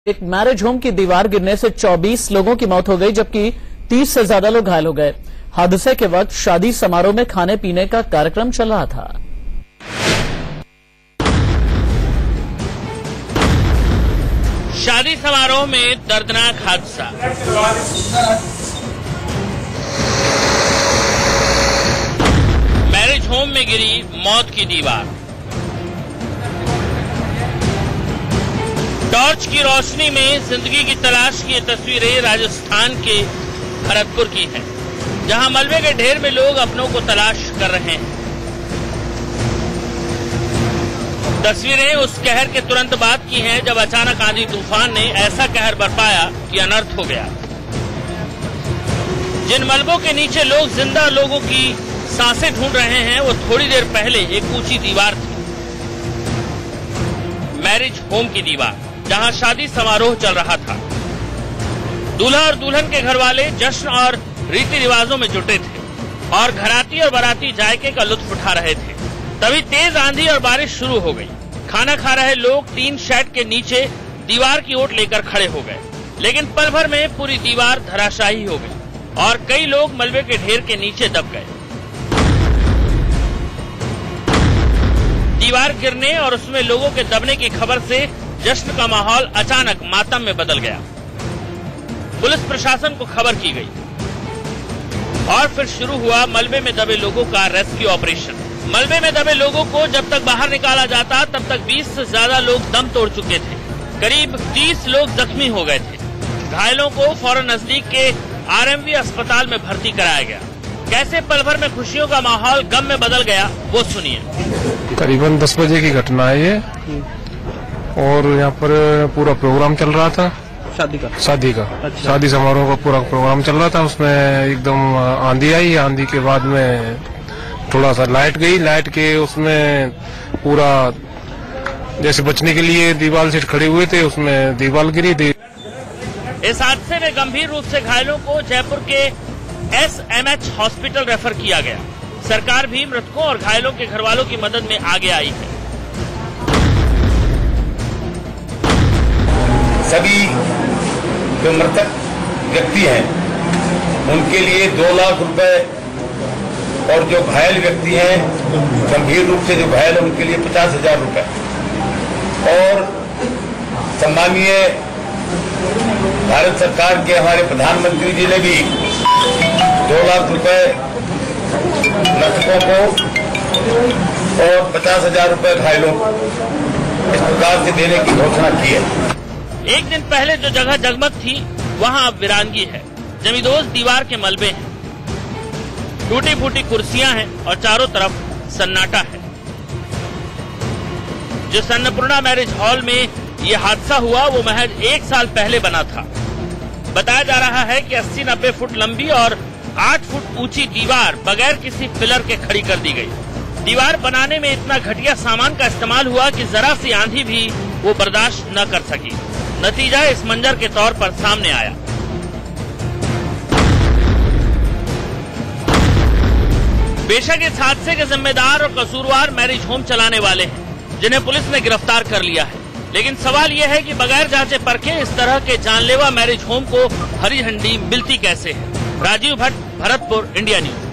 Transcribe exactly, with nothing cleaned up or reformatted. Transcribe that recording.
एक marriage home की दीवार गिरने से चौबीस लोगों की मौत हो गई, जबकि तीस से ज्यादा लोग घायल हो गए। हादसे के वक्त शादी समारोह में खाने पीने का कार्यक्रम चल रहा था। शादी समारोह में दर्दनाक हादसा। मैरिज होम में गिरी मौत की दीवार। टॉर्च की रोशनी में जिंदगी की तलाश की ये तस्वीरें राजस्थान के भरतपुर की हैं, जहां मलबे के ढेर में लोग अपनों को तलाश कर रहे हैं। तस्वीरें उस कहर के तुरंत बाद की हैं जब अचानक आंधी तूफान ने ऐसा कहर बरपाया कि अनर्थ हो गया। जिन मलबों के नीचे लोग जिंदा लोगों की सांसें ढूंढ रहे हैं, वो थोड़ी देर पहले एक ऊंची दीवार थी। मैरिज होम की दीवार, जहां शादी समारोह चल रहा था। दूल्हा और दुल्हन के घर वाले जश्न और रीति रिवाजों में जुटे थे और घराती और बाराती जायके का लुत्फ उठा रहे थे। तभी तेज आंधी और बारिश शुरू हो गई। खाना खा रहे लोग टीन शेड के नीचे दीवार की ओट लेकर खड़े हो गए, लेकिन पल भर में पूरी दीवार धराशायी हो गई और कई लोग मलबे के ढेर के नीचे दब गए। दीवार गिरने और उसमें लोगों के दबने की खबर से जश्न का माहौल अचानक मातम में बदल गया। पुलिस प्रशासन को खबर की गई और फिर शुरू हुआ मलबे में दबे लोगों का रेस्क्यू ऑपरेशन। मलबे में दबे लोगों को जब तक बाहर निकाला जाता, तब तक बीस से ज्यादा लोग दम तोड़ चुके थे। करीब तीस लोग जख्मी हो गए थे। घायलों को फौरन नजदीक के आरएमवी अस्पताल में भर्ती कराया गया। कैसे पल भर में खुशियों का माहौल गम में बदल गया, वो सुनिए। करीबन दस बजे की घटना है ये, और यहाँ पर पूरा प्रोग्राम चल रहा था शादी का शादी का अच्छा। शादी समारोह का पूरा प्रोग्राम चल रहा था। उसमें एकदम आंधी आई। आंधी के बाद में थोड़ा सा लाइट गई। लाइट के उसमें पूरा जैसे बचने के लिए दीवार से खड़े हुए थे, उसमें दीवार गिरी थी। इस हादसे में गंभीर रूप से घायलों को जयपुर के एसएमएच हॉस्पिटल रेफर किया गया। सरकार भी मृतकों और घायलों के घर वालों की मदद में आगे आई है। सभी जो मृतक व्यक्ति हैं उनके लिए दो लाख रुपए और जो घायल व्यक्ति हैं, गंभीर रूप से जो घायल है, उनके लिए पचास हजार रुपए और सम्मानीय भारत सरकार के हमारे प्रधानमंत्री जी ने भी दो लाख रुपए मृतकों को और पचास हजार रुपए घायलों को इस प्रकार से देने की घोषणा की है। एक दिन पहले जो जगह जगमग थी, वहां अब वीरानगी है। जमींदोज दीवार के मलबे हैं, टूटी फूटी कुर्सियां हैं और चारों तरफ सन्नाटा है। जिस अन्नपूर्णा मैरिज हॉल में ये हादसा हुआ, वो महज एक साल पहले बना था। बताया जा रहा है कि अस्सी नब्बे फुट लंबी और आठ फुट ऊंची दीवार बगैर किसी पिलर के खड़ी कर दी गई। दीवार बनाने में इतना घटिया सामान का इस्तेमाल हुआ कि जरा सी आंधी भी वो बर्दाश्त न कर सकी। नतीजा इस मंजर के तौर पर सामने आया। बेशक इस हादसे के जिम्मेदार और कसूरवार मैरिज होम चलाने वाले हैं, जिन्हें पुलिस ने गिरफ्तार कर लिया है। लेकिन सवाल यह है कि बगैर जांचे परखे इस तरह के जानलेवा मैरिज होम को हरी झंडी मिलती कैसे है। Rajiv Bhatt, Bharatpur, India news.